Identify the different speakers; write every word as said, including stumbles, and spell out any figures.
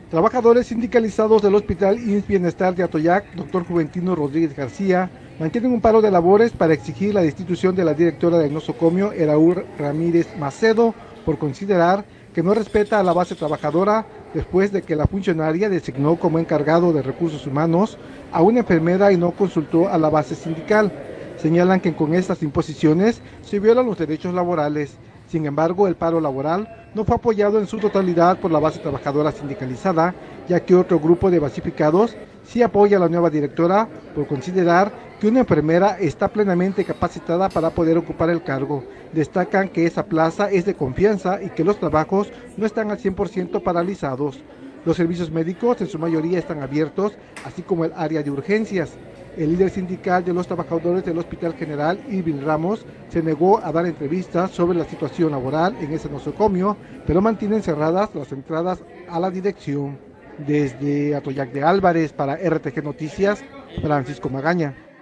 Speaker 1: Trabajadores sindicalizados del Hospital I M S S Bienestar de Atoyac, doctor Juventino Rodríguez García, mantienen un paro de labores para exigir la destitución de la directora del nosocomio, Eraúr Ramírez Macedo, por considerar que no respeta a la base trabajadora después de que la funcionaria designó como encargado de recursos humanos a una enfermera y no consultó a la base sindical. Señalan que con estas imposiciones se violan los derechos laborales. Sin embargo, el paro laboral no fue apoyado en su totalidad por la base trabajadora sindicalizada, ya que otro grupo de basificados sí apoya a la nueva directora por considerar que una enfermera está plenamente capacitada para poder ocupar el cargo. Destacan que esa plaza es de confianza y que los trabajos no están al cien por ciento paralizados. Los servicios médicos en su mayoría están abiertos, así como el área de urgencias. El líder sindical de los trabajadores del Hospital General, Irving Ramos, se negó a dar entrevistas sobre la situación laboral en ese nosocomio, pero mantienen cerradas las entradas a la dirección. Desde Atoyac de Álvarez para R T G Noticias, Francisco Magaña.